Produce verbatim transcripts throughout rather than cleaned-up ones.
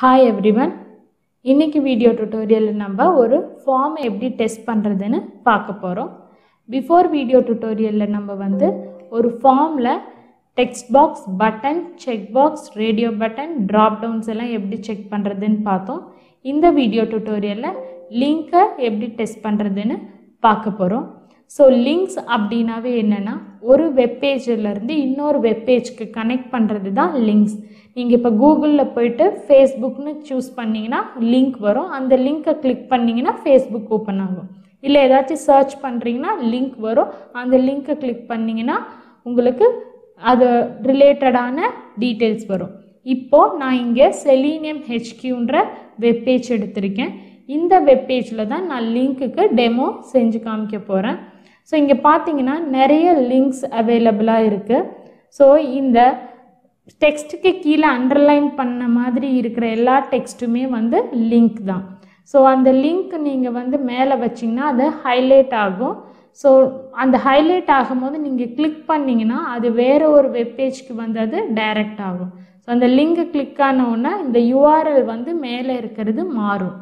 Hi everyone. இன்னைக்கு video டுட்டோரியல்ல நம்ம ஒரு ஃபார்ம் எப்படி டெஸ்ட் பண்றதுன்னு பார்க்க போறோம். பிஃபோர் வீடியோ டுட்டோரியல்ல நம்ம வந்து ஒரு ஃபார்ம்ல text box, button, check box, radio button, dropdowns எல்லாம் எப்படி செக் பண்றதுன்னு பார்த்தோம். இந்த வீடியோ டுட்டோரியல்ல லிங்கை எப்படி டெஸ்ட் பண்றதுன்னு பார்க்க போறோம். ஸோ லிங்க்ஸ் அப்படின்னாவே என்னன்னா ஒரு வெப் பேஜ்ல இருந்து இன்னொரு வெப் பேஜ்க்கு கனெக்ட் பண்றது தான் லிங்க்ஸ். நீங்கள் இப்போ கூகுளில் போயிட்டு ஃபேஸ்புக்னு சூஸ் பண்ணிங்கன்னா லிங்க் வரும். அந்த லிங்க்கை கிளிக் பண்ணிங்கன்னா ஃபேஸ்புக் ஓப்பன் ஆகும். இல்லை ஏதாச்சும் சர்ச் பண்ணுறீங்கன்னா லிங்க் வரும். அந்த லிங்க்கை கிளிக் பண்ணிங்கன்னா உங்களுக்கு அது ரிலேட்டடான டீட்டெயில்ஸ் வரும். இப்போது நான் இங்கே செலீனியம் ஹெச்கியூன்ற வெப்பேஜ் எடுத்திருக்கேன். இந்த வெப்பேஜில் தான் நான் லிங்க்குக்கு டெமோ செஞ்சு காமிக்க போகிறேன். ஸோ இங்கே பார்த்தீங்கன்னா நிறைய லிங்க்ஸ் அவைலபிளாக இருக்குது. ஸோ இந்த டெக்ஸ்ட்டுக்கு கீழே அண்டர்லைன் பண்ண மாதிரி இருக்கிற எல்லா டெக்ஸ்ட்டுமே வந்து லிங்க் தான். ஸோ அந்த லிங்க் நீங்கள் வந்து மேலே வச்சிங்கன்னா அது ஹைலைட் ஆகும். ஸோ அந்த ஹைலைட் ஆகும்போது நீங்கள் கிளிக் பண்ணிங்கன்னா அது வேறு ஒரு வெப்பேஜ்க்கு வந்து அது டைரக்ட் ஆகும். ஸோ அந்த லிங்க்கை கிளிக் ஆனவுடனே இந்த யூஆர்எல் வந்து மேலே இருக்கிறது மாறும்.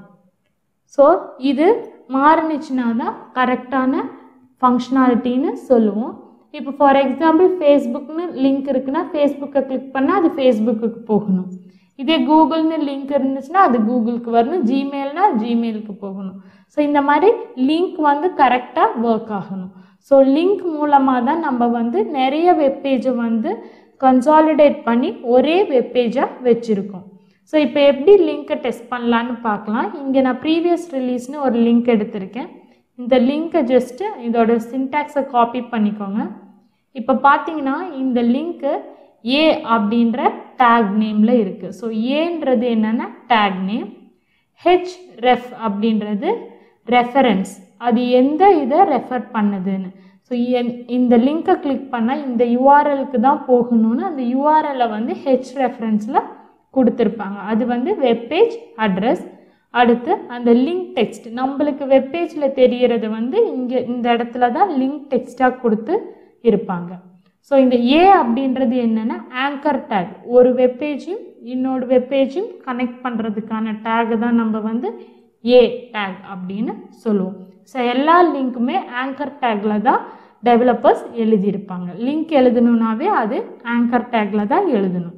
ஸோ இது மாறுனுச்சுன்னா தான் கரெக்டான ஃபங்க்ஷனாலிட்டின்னு சொல்லுவோம். இப்போ ஃபார் எக்ஸாம்பிள் ஃபேஸ்புக்னு லிங்க் இருக்குன்னா ஃபேஸ்புக்கை கிளிக் பண்ணால் அது ஃபேஸ்புக்கு போகணும். இதே கூகுள்னு லிங்க் இருந்துச்சுன்னா அது கூகுளுக்கு வரணும். ஜிமெயில்னா ஜிமெயிலுக்கு போகணும். ஸோ இந்த மாதிரி லிங்க் வந்து கரெக்டாக ஒர்க் ஆகணும். ஸோ லிங்க் மூலமாக தான் நம்ம வந்து நிறைய வெப்பேஜை வந்து கன்சாலிடேட் பண்ணி ஒரே வெப்பேஜாக வச்சுருக்கோம். ஸோ இப்போ எப்படி லிங்க்கை டெஸ்ட் பண்ணலான்னு பார்க்கலாம். இங்கே நான் ப்ரீவியஸ் ரிலீஸ்னு ஒரு லிங்க் எடுத்திருக்கேன். இந்த லிங்க்கை ஜஸ்ட்டு இதோட சின்டாக்ஸை காப்பி பண்ணிக்கோங்க. இப்போ பார்த்தீங்கன்னா இந்த லிங்க்கு ஏ அப்படின்ற டேக் நேமில் இருக்குது. ஸோ ஏன்றது என்னென்னா டேக் நேம், ஹெச் ரெஃப் அப்படின்றது ரெஃபரன்ஸ், அது எந்த இதை ரெஃபர் பண்ணுதுன்னு. ஸோ இந்த லிங்க்கை கிளிக் பண்ணால் இந்த யூஆர்எலுக்கு தான் போகணும்னு அந்த யூஆர்எலை வந்து ஹெச் ரெஃபரன்ஸில் கொடுத்துருப்பாங்க. அது வந்து வெப்பேஜ் அட்ரஸ். அடுத்து அந்த லிங்க் டெக்ஸ்ட் நம்மளுக்கு வெப்பேஜில் தெரிகிறது வந்து இங்கே இந்த இடத்துல தான் லிங்க் டெக்ஸ்டாக கொடுத்து இருப்பாங்க. ஸோ இந்த ஏ அப்படின்றது என்னென்னா ஆங்கர் டேக். ஒரு வெப்பேஜையும் இன்னொரு வெப்பேஜையும் கனெக்ட் பண்ணுறதுக்கான டேக் தான் நம்ம வந்து ஏ டேக் அப்படின்னு சொல்லுவோம். ஸோ எல்லா லிங்க்குமே ஆங்கர் டேக்கில் தான் டெவலப்பர்ஸ் எழுதியிருப்பாங்க. லிங்க் எழுதணுன்னாவே அது ஆங்கர் டேக்கில் தான் எழுதணும்.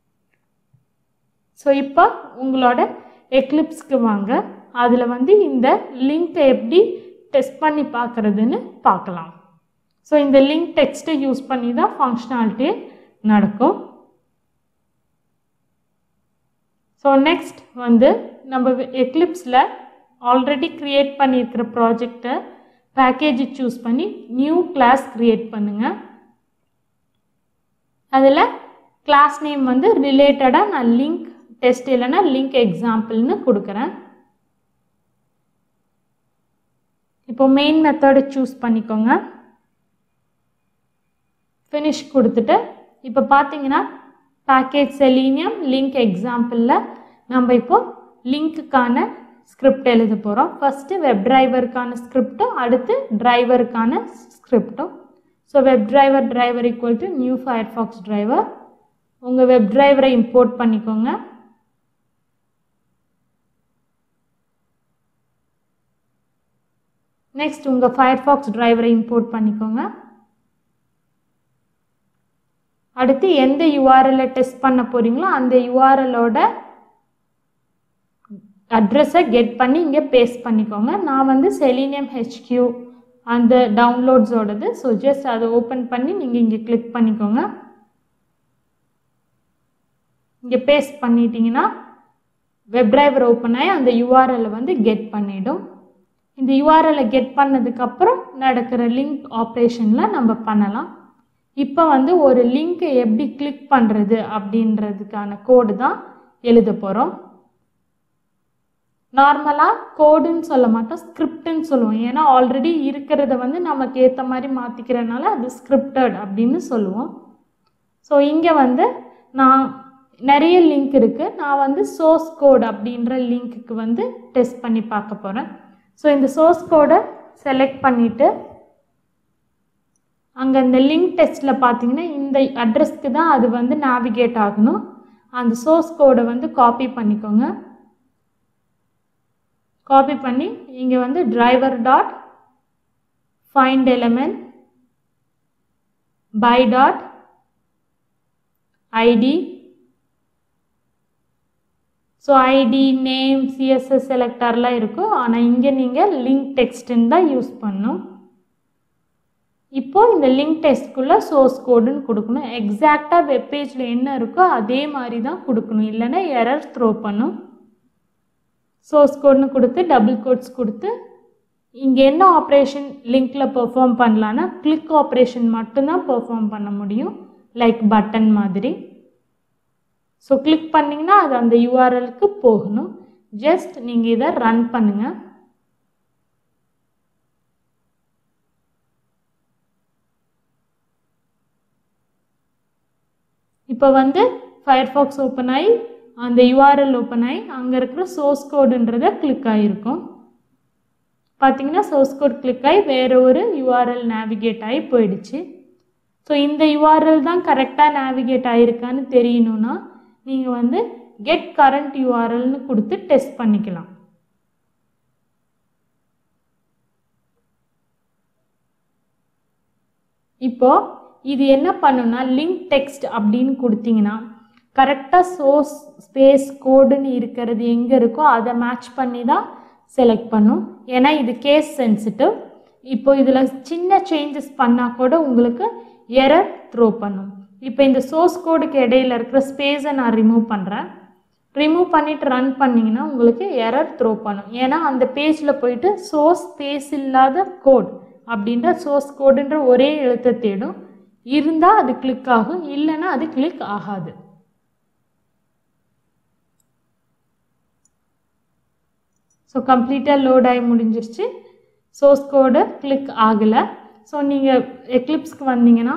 ஸோ இப்போ உங்களோட எக்லிப்ஸ்க்கு வாங்க. அதில் வந்து இந்த லிங்க்கை எப்படி டெஸ்ட் பண்ணி பார்க்குறதுன்னு பார்க்கலாம். ஸோ இந்த லிங்க் டெக்ஸ்ட்டை யூஸ் பண்ணி தான் ஃபங்க்ஷனாலிட்டி நடக்கும். ஸோ நெக்ஸ்ட் வந்து நம்ம எக்லிப்ஸில் ஆல்ரெடி க்ரியேட் பண்ணியிருக்கிற ப்ராஜெக்டை பேக்கேஜை சூஸ் பண்ணி நியூ கிளாஸ் க்ரியேட் பண்ணுங்கள். அதில் கிளாஸ் நேம் வந்து ரிலேட்டடாக நான் லிங்க் டெஸ்ட் இல்லைன்னா லிங்க் எக்ஸாம்பிள்னு கொடுக்குறேன். இப்போ மெயின் மெத்தடை சூஸ் பண்ணிக்கோங்க. ஃபினிஷ் கொடுத்துட்டு இப்போ பார்த்தீங்கன்னா பேக்கேஜ் செலீனியம் லிங்க் எக்ஸாம்பிளில் நம்ம இப்போ லிங்க்குக்கான ஸ்கிரிப்ட் எழுத போகிறோம். ஃபஸ்ட்டு வெப் டிரைவருக்கான ஸ்கிரிப்டும் அடுத்து டிரைவருக்கான ஸ்கிரிப்டும். So web driver driver equal to new Firefox driver. உங்கள் வெப் டிரைவரை இம்போர்ட் பண்ணிக்கோங்க. நெக்ஸ்ட் உங்கள் ஃபயர்ஃபாக்ஸ் டிரைவரை இம்போர்ட் பண்ணிக்கோங்க. அடுத்து எந்த யூஆர்எல்லை டெஸ்ட் பண்ண போகிறீங்களோ அந்த யூஆர்எலோட அட்ரஸை கெட் பண்ணி இங்கே பேஸ்ட் பண்ணிக்கோங்க. நான் வந்து செலீனியம் ஹெச்கியூ அந்த டவுன்லோட்ஸோடது. ஸோ ஜஸ்ட் அதை ஓப்பன் பண்ணி நீங்கள் இங்கே கிளிக் பண்ணிக்கோங்க. இங்கே பேஸ்ட் பண்ணிட்டீங்கன்னா வெப் டிரைவர் ஓப்பன் ஆகி அந்த யூஆர்எல்லை வந்து கெட் பண்ணிடும். இந்த யூஆர்எல்லை கெட் பண்ணதுக்கப்புறம் நடக்கிற லிங்க் ஆப்ரேஷனில் நம்ம பண்ணலாம். இப்போ வந்து ஒரு லிங்க்கை எப்படி கிளிக் பண்ணுறது அப்படின்றதுக்கான கோடு தான் எழுத போகிறோம். நார்மலாக கோடுன்னு சொல்ல மாட்டோம், ஸ்கிரிப்டுன்னு சொல்லுவோம். ஏன்னா ஆல்ரெடி இருக்கிறத வந்து நமக்கு ஏற்ற மாதிரி மாற்றிக்கிறதுனால அது ஸ்கிரிப்டட் அப்படின்னு சொல்லுவோம். ஸோ இங்கே வந்து நான் நிறைய லிங்க் இருக்குது. நான் வந்து சோர்ஸ் கோட் அப்படின்ற லிங்க்குக்கு வந்து டெஸ்ட் பண்ணி பார்க்க போகிறேன். ஸோ இந்த சோர்ஸ் கோடை செலக்ட் பண்ணிவிட்டு அங்கே இந்த லிங்க் டெஸ்ட்டில் பார்த்தீங்கன்னா இந்த அட்ரஸ்க்கு தான் அது வந்து நேவிகேட் ஆகணும். அந்த சோர்ஸ் கோடை வந்து காப்பி பண்ணிக்கோங்க. காப்பி பண்ணி இங்கே வந்து driver dot find element by dot ID. So ID name CSS செலக்டர்லாம் இருக்கும். ஆனால் இங்கே நீங்கள் லிங்க் டெக்ஸ்ட்டுன்னு தான் யூஸ் பண்ணணும். இப்போது இந்த லிங்க் டெக்ஸ்ட்குள்ளே சோர்ஸ் கோடுன்னு கொடுக்கணும். எக்ஸாக்டாக வெப்பேஜில் என்ன இருக்கோ அதே மாதிரி தான் கொடுக்கணும், இல்லைன்னா எரர் த்ரோ பண்ணும். சோர்ஸ் கோடுன்னு கொடுத்து டபுள் கோட்ஸ் கொடுத்து இங்கே என்ன ஆப்ரேஷன் லிங்க்கில் பெர்ஃபார்ம் பண்ணலான்னா கிளிக் ஆப்ரேஷன் மட்டும்தான் பெர்ஃபார்ம் பண்ண முடியும், லைக் பட்டன் மாதிரி. ஸோ கிளிக் பண்ணிங்கன்னா அது அந்த யூஆர்எலுக்கு போகணும். ஜஸ்ட் நீங்கள் இதை ரன் பண்ணுங்கள். இப்போ வந்து ஃபயர்ஃபாக்ஸ் ஓப்பன் ஆகி அந்த யூஆர்எல் ஓப்பன் ஆகி அங்கே இருக்கிற சோர்ஸ் கோடுன்றதை கிளிக் ஆகிருக்கும். பார்த்தீங்கன்னா சோர்ஸ் கோட் கிளிக் ஆகி வேறு ஒரு யூஆர்எல் நேவிகேட் ஆகி போயிடுச்சு. ஸோ இந்த யூஆர்எல் தான் கரெக்டாக நேவிகேட் ஆகிருக்கான்னு தெரியணுன்னா நீங்கள் வந்து கெட் கரண்ட் யூஆர்எல்னு கொடுத்து டெஸ்ட் பண்ணிக்கலாம். இப்போ இது என்ன பண்ணுன்னா லிங்க் டெக்ஸ்ட் அப்படின்னு கொடுத்தீங்கன்னா கரெக்டாக சோர்ஸ் ஸ்பேஸ் கோடுன்னு இருக்கிறது எங்கே இருக்கோ அதை மேட்ச் பண்ணி தான் செலக்ட் பண்ணும். ஏன்னா இது கேஸ் சென்சிட்டிவ். இப்போ இதில் சின்ன சேஞ்சஸ் பண்ணால் கூட உங்களுக்கு எரர் த்ரோ பண்ணும். இப்போ இந்த சோர்ஸ் கோடுக்கு இடையில இருக்கிற ஸ்பேஸை நான் ரிமூவ் பண்ணுறேன். ரிமூவ் பண்ணிவிட்டு ரன் பண்ணிங்கன்னா உங்களுக்கு எரர் த்ரோ பண்ணும். ஏன்னா அந்த பேஜில் போயிட்டு சோர்ஸ் ஸ்பேஸ் இல்லாத கோட் அப்படின்ற சோர்ஸ் கோடுன்ற ஒரே எழுத்தை தேடும். இருந்தால் அது கிளிக் ஆகும், இல்லைன்னா அது கிளிக் ஆகாது. ஸோ கம்ப்ளீட்டாக லோட் ஆகி முடிஞ்சிருச்சு. சோர்ஸ் கோடு கிளிக் ஆகலை. ஸோ நீங்கள் எக்லிப்ஸ்க்கு வந்தீங்கன்னா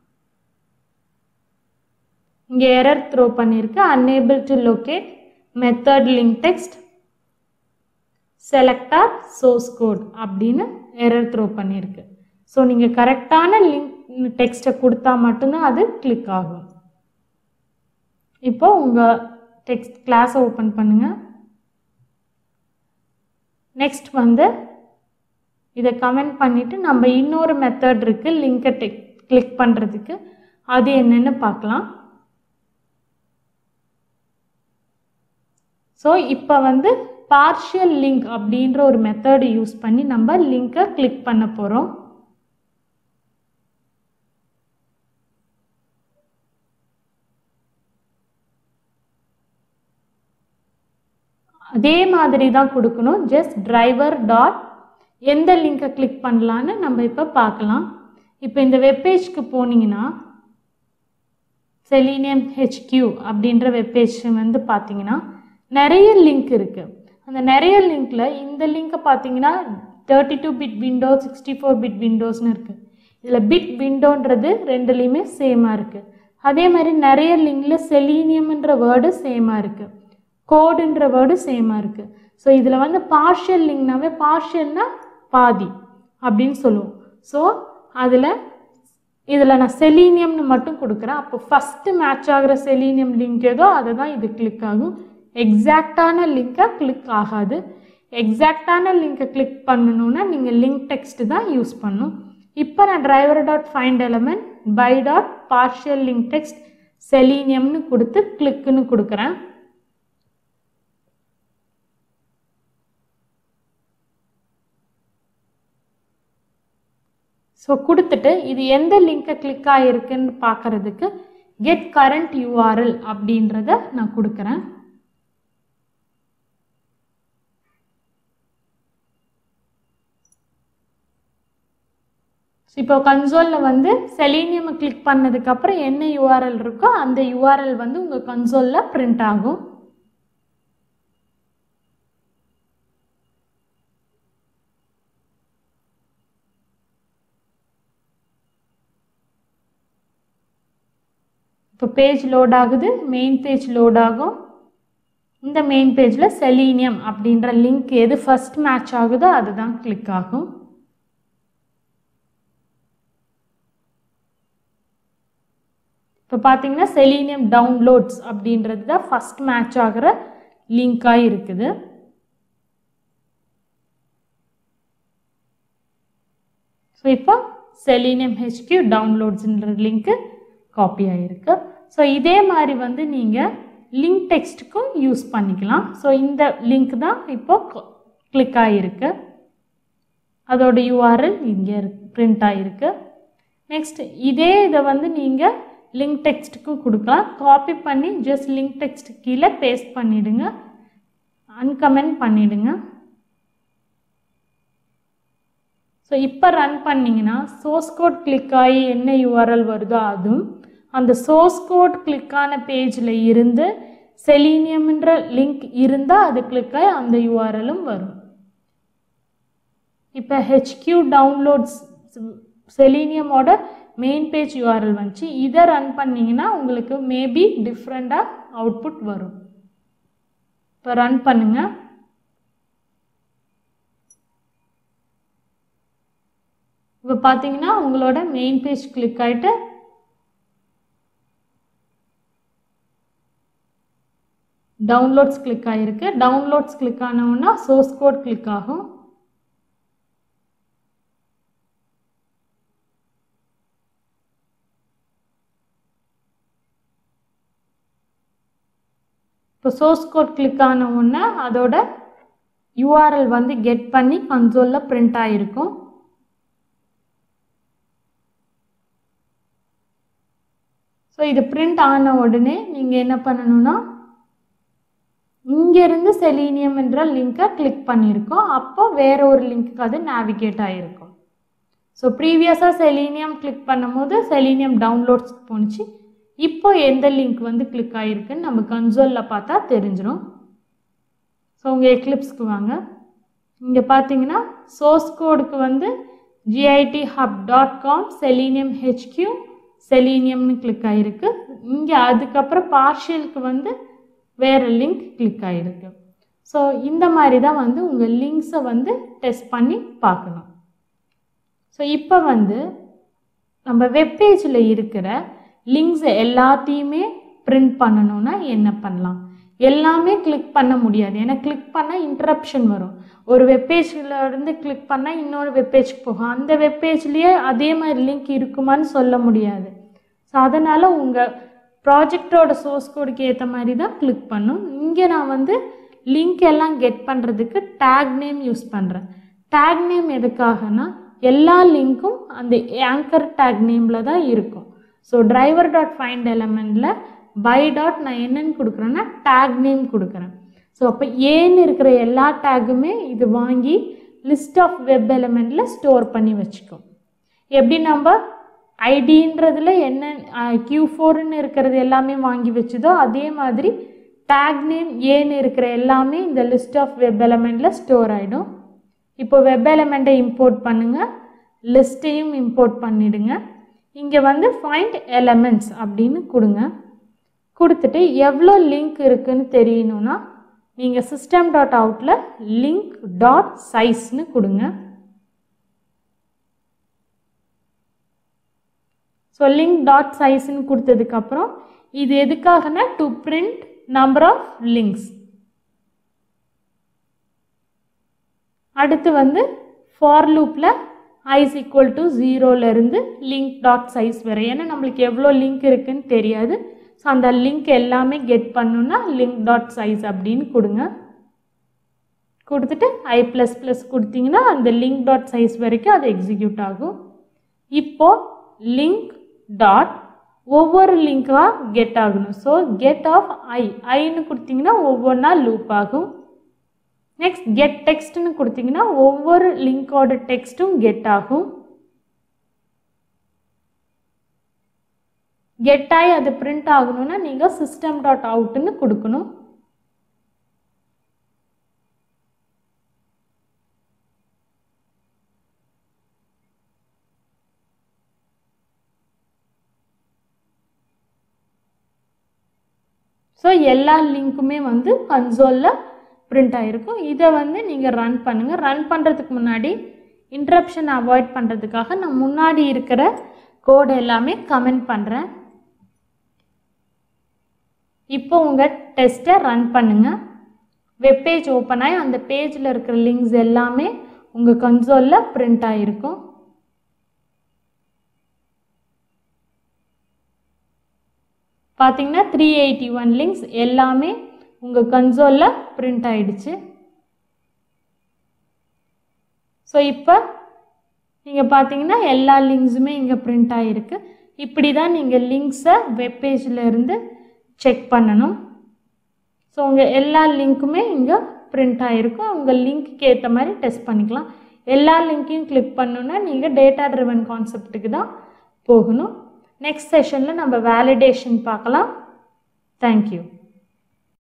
இங்கே எரர் த்ரோ பண்ணியிருக்கு. Unable to locate method link text selector source code அப்படின்னு எரர் த்ரோ பண்ணியிருக்கு. ஸோ நீங்கள் கரெக்டான லிங்க் டெக்ஸ்ட்டை கொடுத்தா மட்டும்தான் அது கிளிக் ஆகும். இப்போ உங்கள் டெக்ஸ்ட் கிளாஸை ஓப்பன் பண்ணுங்கள். நெக்ஸ்ட் வந்து இதை கமெண்ட் பண்ணிவிட்டு நம்ம இன்னொரு மெத்தட் இருக்குது லிங்கை டெக் கிளிக் பண்ணுறதுக்கு, அது என்னென்னு பார்க்கலாம். ஸோ இப்போ வந்து பார்ஷியல் லிங்க் அப்படின்ற ஒரு மெத்தடு யூஸ் பண்ணி நம்ம லிங்கை கிளிக் பண்ண போகிறோம். அதே மாதிரி தான் கொடுக்கணும். ஜஸ்ட் டிரைவர் டாட் எந்த லிங்கை கிளிக் பண்ணலான்னு நம்ம இப்போ பார்க்கலாம். இப்போ இந்த வெப்பேஜ்க்கு போனீங்கன்னா செலினியம் ஹெச்கியூ அப்படின்ற வெப்பேஜ் வந்து பார்த்தீங்கன்னா நிறைய லிங்க் இருக்குது. அந்த நிறைய லிங்க்கில் இந்த லிங்க்கை பார்த்தீங்கன்னா thirty two bit window sixty four bit விண்டோஸ்னு இருக்குது. இதில் பிட் விண்டோன்றது ரெண்டுலேயுமே சேமாக இருக்குது. அதே மாதிரி நிறைய லிங்கில் செலீனியம்ன்ற வேர்டு சேமாக இருக்குது, கோடுன்ற வேர்டு சேமாக இருக்குது. ஸோ இதில் வந்து பார்ஷியல் லிங்க்னாவே பார்ஷியல்னா பாதி அப்படின்னு சொல்லுவோம். ஸோ அதில் இதில் நான் செலீனியம்னு மட்டும் கொடுக்குறேன். அப்போ ஃபஸ்ட்டு மேட்ச் ஆகிற செலீனியம் லிங்க் ஏதோ அதை தான் இது கிளிக் ஆகும். எக்ஸாக்டான லிங்கை கிளிக் ஆகாது. எக்ஸாக்டான லிங்கை கிளிக் பண்ணணுன்னா நீங்கள் லிங்க் டெக்ஸ்ட் தான் யூஸ் பண்ணணும். இப்போ நான் driver dot find element by dot partial link text செலீனியம்னு கொடுத்து கிளிக்குன்னு கொடுக்குறேன். ஸோ கொடுத்துட்டு இது எந்த லிங்கை கிளிக் ஆகிருக்குன்னு பார்க்குறதுக்கு கெட் கரண்ட் யூஆர்எல் அப்படின்றத நான் கொடுக்குறேன். இப்போ கன்சோலில் வந்து செலீனியம் கிளிக் பண்ணதுக்கப்புறம் என்ன யூஆர்எல் இருக்கோ அந்த யூஆர்எல் வந்து உங்கள் கன்சோலில் பிரிண்ட் ஆகும். இப்போ பேஜ் லோட் ஆகுது, மெயின் பேஜ் லோட் ஆகும். இந்த மெயின் பேஜில் செலீனியம் அப்படின்ற லிங்க் எது ஃபஸ்ட் மேட்ச் ஆகுதோ அதுதான் கிளிக் ஆகும். இப்போ பார்த்தீங்கன்னா செலீனியம் டவுன்லோட்ஸ் அப்படின்றது தான் ஃபஸ்ட் மேட்ச் ஆகிற லிங்காக இருக்குது. ஸோ இப்போ செலீனியம் ஹெச்கியூ டவுன்லோட்ஸ்ன்ற லிங்க்கு காப்பி ஆகிருக்கு. ஸோ இதே மாதிரி வந்து நீங்கள் லிங்க் டெக்ஸ்ட்டுக்கும் யூஸ் பண்ணிக்கலாம். ஸோ இந்த லிங்க் தான் இப்போ கிளிக் ஆகிருக்கு. அதோட யூஆர்எல் இங்கே பிரிண்ட் ஆகிருக்கு. நெக்ஸ்ட் இதே இதை வந்து நீங்கள் லிங்க் டெக்ஸ்ட்டுக்கும் கொடுக்கலாம். காப்பி பண்ணி ஜஸ்ட் லிங்க் டெக்ஸ்ட் கீழே பேஸ்ட் பண்ணிவிடுங்க, அன்கமெண்ட் பண்ணிவிடுங்க. ஸோ இப்போ ரன் பண்ணிங்கன்னா சோர்ஸ் கோட் கிளிக் ஆகி என்ன யூஆர்எல் வருதோ அதுவும் அந்த சோர்ஸ் கோட் கிளிக்கான பேஜில் இருந்து செலீனியம்ன்ற லிங்க் இருந்தால் அது கிளிக் ஆகி அந்த யூஆர்எலும் வரும். இப்போ ஹெச்கியூ டவுன்லோட்ஸ் செலீனியமோட மெயின் பேஜ் யூஆர்எல் வந்துச்சு. இதை ரன் பண்ணிங்கன்னா உங்களுக்கு மேபி டிஃப்ரெண்ட்டாக அவுட்புட் வரும். இப்போ ரன் பண்ணுங்கள். இப்போ பார்த்தீங்கன்னா உங்களோட மெயின் பேஜ் கிளிக் ஆகிட்டு டவுன்லோட்ஸ் கிளிக் ஆகிருக்கு. டவுன்லோட்ஸ் கிளிக் ஆனவுன்னா சோர்ஸ் கோட் கிளிக் ஆகும். இப்போ சோர்ஸ் கோட் கிளிக் ஆன உடனே அதோட யூஆர்எல் வந்து கெட் பண்ணி கன்சோலில் பிரிண்ட் ஆகிருக்கும். ஸோ இது பிரிண்ட் ஆன உடனே நீங்கள் என்ன பண்ணணும்னா இங்கேருந்து செலீனியம் என்ற லிங்கை கிளிக் பண்ணியிருக்கோம். அப்போ வேற ஒரு லிங்க்குக்கு அது நேவிகேட் ஆகிருக்கும். ஸோ ப்ரீவியஸாக செலீனியம் கிளிக் பண்ணும்போது செலீனியம் டவுன்லோட்ஸ்க்கு போணுச்சு. இப்போ எந்த லிங்க் வந்து கிளிக் ஆகிருக்குன்னு நம்ம கன்சோலில் பார்த்தா தெரிஞ்சிடும். ஸோ உங்கள் எக்லிப்ஸ்க்கு வாங்க. இங்கே பார்த்தீங்கன்னா சோர்ஸ் கோடுக்கு வந்து G I T hub dot com Selenium HQ செலீனியம்னு கிளிக் ஆகிருக்கு. இங்கே அதுக்கப்புறம் பார்ஷியலுக்கு வந்து வேறு லிங்க் கிளிக் ஆகிருக்கு. ஸோ இந்த மாதிரி தான் வந்து உங்கள் லிங்க்ஸை வந்து டெஸ்ட் பண்ணி பார்க்கணும். ஸோ இப்போ வந்து நம்ம வெப்பேஜில் இருக்கிற லிங்க்ஸ் எல்லாத்தையுமே பிரிண்ட் பண்ணணும்னா என்ன பண்ணலாம்? எல்லாமே கிளிக் பண்ண முடியாது. ஏன்னா கிளிக் பண்ணால் இன்டரப்ஷன் வரும். ஒரு வெப்பேஜில் இருந்து கிளிக் பண்ணால் இன்னொரு வெப்பேஜ்க்கு போகும். அந்த வெப்பேஜ்லேயே அதே மாதிரி லிங்க் இருக்குமான்னு சொல்ல முடியாது. ஸோ அதனால் உங்கள் ப்ராஜெக்டோட சோர்ஸ் கோடுக்கு ஏற்ற மாதிரி தான் கிளிக் பண்ணும். இங்கே நான் வந்து லிங்க் எல்லாம் கெட் பண்ணுறதுக்கு டேக் நேம் யூஸ் பண்ணுறேன். டேக் நேம் எதுக்காகனா எல்லா லிங்க்கும் அந்த ஆங்கர் டேக் நேமில் தான் இருக்கும். ஸோ டிரைவர் டாட் ஃபைண்ட் எலமெண்ட்டில் பை டாட் நான் என்னென்னு கொடுக்குறேன்னா டேக் நேம் கொடுக்குறேன். ஸோ அப்போ ஏன்னு இருக்கிற எல்லா டேக்குமே இது வாங்கி லிஸ்ட் ஆஃப் வெப் எலமெண்ட்டில் ஸ்டோர் பண்ணி வச்சுக்கும். எப்படி நம்ம ஐடின்றதுல என்ன கியூ ஃபோர்னு இருக்கிறது எல்லாமே வாங்கி வச்சுதோ அதே மாதிரி டேக் நேம் ஏன்னு இருக்கிற எல்லாமே இந்த லிஸ்ட் ஆஃப் வெப் எலமெண்ட்டில் ஸ்டோர் ஆகிடும். இப்போ வெப் எலமெண்ட்டை இம்போர்ட் பண்ணுங்கள், லிஸ்ட்டையும் இம்போர்ட் பண்ணிவிடுங்க. இங்கே வந்து ஃபைண்ட் எலமெண்ட்ஸ் அப்படின்னு கொடுங்க. கொடுத்துட்டு எவ்வளோ லிங்க் இருக்குதுன்னு தெரியணும்னா நீங்கள் சிஸ்டம் டாட் அவுட்டில் லிங்க் டாட் சைஸ்னு கொடுங்க. ஸோ லிங்க் டாட் சைஸ்ன்னு கொடுத்ததுக்கப்புறம் இது எதுக்காகனா to print number of links. அடுத்து வந்து ஃபார் லூப்பில் ஐஸ் ஈக்குவல் டு ஜீரோலேருந்து லிங்க் டாட் சைஸ் வரை. ஏன்னா நம்மளுக்கு எவ்வளோ லிங்க் இருக்குதுன்னு தெரியாது. ஸோ அந்த லிங்க் எல்லாமே கெட் பண்ணுன்னா லிங்க் டாட் சைஸ் அப்படின்னு கொடுங்க. கொடுத்துட்டு ஐ ப்ளஸ் ப்ளஸ் கொடுத்தீங்கன்னா அந்த லிங்க் டாட் சைஸ் வரைக்கும் அது எக்ஸிக்யூட் ஆகும். இப்போது லிங்க் டாட் ஒவ்வொரு லிங்காக கெட் ஆகணும். ஸோ கெட் ஆஃப் ஐ ஐன்னு கொடுத்தீங்கன்னா ஒவ்வொன்றா லூப் ஆகும். நெக்ஸ்ட் கெட் டெக்ஸ்ட்னு கொடுத்தீங்கன்னா ஒவ்வொரு லிங்கோட டெக்ஸ்ட்டும் கெட் ஆகும். கெட் ஆகி அது பிரிண்ட் ஆகணும்னா நீங்கள் சிஸ்டம் டாட் அவுட்னு கொடுக்கணும். ஸோ எல்லா லிங்க்குமே வந்து கன்சோலில் பிரிண்ட் ஆகிருக்கும். இதை வந்து நீங்கள் ரன் பண்ணுங்கள். ரன் பண்ணுறதுக்கு முன்னாடி இன்டரப்ஷன் அவாய்ட் பண்ணுறதுக்காக நான் முன்னாடி இருக்கிற கோடு எல்லாமே கமெண்ட் பண்ணுறேன். இப்போ உங்கள் டெஸ்ட்டை ரன் பண்ணுங்கள். வெப் பேஜ் ஓப்பன் ஆகி அந்த பேஜில் இருக்கிற லிங்க்ஸ் எல்லாமே உங்கள் கன்சோலில் பிரிண்ட் ஆகிருக்கும். பார்த்தீங்கன்னா த்ரீ எயிட்டி ஒன் லிங்க்ஸ் எல்லாமே உங்கள் கன்சோலில் பிரிண்ட் ஆகிடுச்சு. ஸோ இப்போ நீங்கள் பார்த்தீங்கன்னா எல்லா லிங்க்ஸுமே இங்கே பிரிண்ட் ஆகிருக்கு. இப்படி தான் நீங்கள் லிங்க்ஸை வெப் பேஜில் இருந்து செக் பண்ணணும். ஸோ உங்கள் எல்லா லிங்க்குமே இங்கே பிரிண்ட் ஆகிருக்கும். உங்கள் லிங்க்குக்கு ஏற்ற மாதிரி டெஸ்ட் பண்ணிக்கலாம். எல்லா லிங்க்கையும் கிளிக் பண்ணணுன்னா நீங்கள் டேட்டா ட்ரிவன் கான்செப்ட்டுக்கு தான் போகணும். நெக்ஸ்ட் செஷனில் நம்ம வேலிடேஷன் பார்க்கலாம். தேங்க்யூ.